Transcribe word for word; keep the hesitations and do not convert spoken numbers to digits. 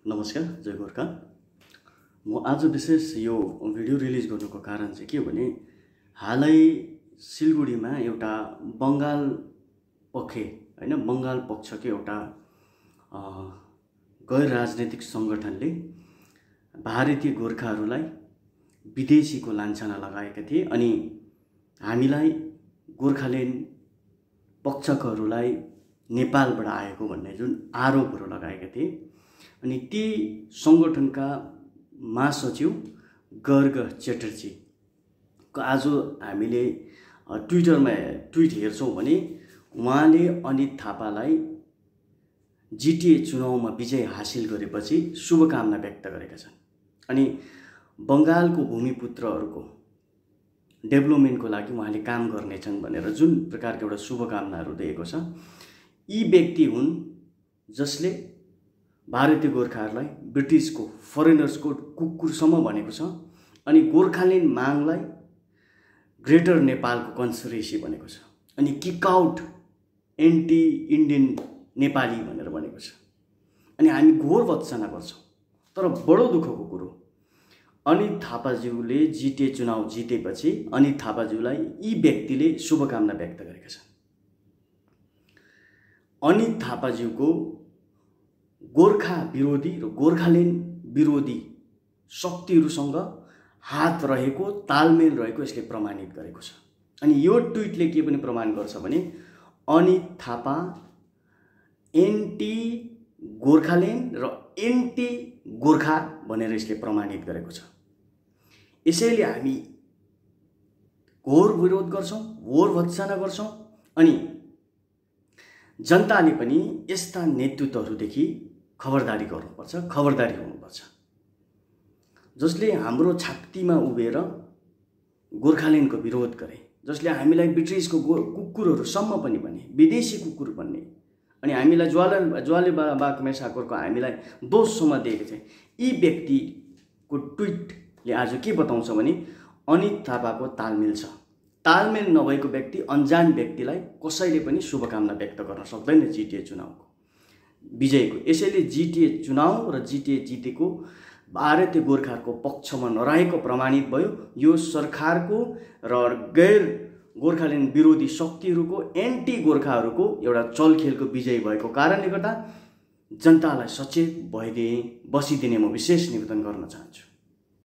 नमस्कार, जय गोर्खा। म आज विशेष यो भिडियो रिलिज गर्नुको कारण चाहिँ के हो भने हालै सिलगढीमा एउटा बंगाल पखे हैन बंगाल पक्षको एउटा गैर राजनीतिक संगठनले भारतीय गोर्खाहरूलाई विदेशीको लान्छना लगाएका थिए अनि हामीलाई गोर्खाल्यान्ड पक्षकहरूलाई नेपालबाट आएको भन्ने जुन आरोपहरू लगाएका थिए अनि ती संगठनका महासचिव गर्ग चेटर्जी को आज हामीले ट्विटरमा ट्विट हेर्छौं भने उहाँले अनित थापालाई जिटिए चुनावमा विजय हासिल गरेपछि शुभकामना व्यक्त गरेका छन् अनि बंगालको भूमिपुत्रहरूको डेभलपमेन्टको लागि उहाँले काम गर्नेछन् भनेर जुन प्रकारको एउटा शुभकामनाहरू दिएको छ। यी व्यक्ति हुन् जसले भारतीय गोर्खाहरूलाई ब्रिटिसको फरेनर्सको कुकुरसम्म भनेको छ अनि गोर्खाल्यान्ड मागलाई ग्रेटर नेपालको कन्स्पिरेसी भनेको छ अनि kick out anti Indian Nepali भनेर भनेको छ अनि हामी घोर भत्सना गर्छौं। तर बडो दुःखको कुरो अनित थापाज्यूले जिटिए चुनाव जितेपछि अनित थापाज्यूलाई यी व्यक्तिले शुभकामना व्यक्त गरेका छन्। अनित थापाज्यूको गोर्खा विरोधी र गोर्खाल्यान्ड विरोधी शक्तिहरूसँग हात रहेको तालमेल रहेको यसले प्रमाणित गरेको छ अनि यो ट्विटले के पनि प्रमाण गर्छ भने अनित थापा एन्टी गोर्खाल्यान्ड र एन्टी गोर्खा भनेर यसले प्रमाणित गरेको छ। यसैले हामी घोर विरोध गर्छौं, घोर भत्सना गर्छौं अनि जनताले पनि यस्ता नेतृत्वहरूदेखि खबरदारी गर्नुपर्छ, खबरदारी हुनुपर्छ जसले हाम्रो छातीमा उभिएर गोर्खाल्यान्डको विरोध गरे, जसले हामीलाई ब्रिटिसको कुकुरहरूसम्म पनि भने, विदेशी कुकुर भन्ने अनि हामीलाई ज्वाला ज्वाले बाग मेसाकोरको हामीलाई दोषसम्म दिएको छ। यी व्यक्तिको ट्विटले आज के बताउँछ भने अनित थापाको तालमेल छ। तालमेल नभएको व्यक्ति अनजान व्यक्तिलाई कसैले पनि शुभकामना व्यक्त गर्न सक्दैन जिटिए चुनावको विजयको। यसैले जिटिए चुनाव र जिटिए जितेको भारतीय गोर्खाहरूको पक्षमा नरहेको प्रमाणित भयो। यो सरकारको र गैर गोर्खाल्यान्ड विरोधी शक्तिहरूको एन्टी गोर्खाहरूको एउटा चलखेलको विजय भएको कारणले गर्दा जनतालाई सचेत भइदिए बसिदिने म विशेष निवेदन गर्न चाहन्छु।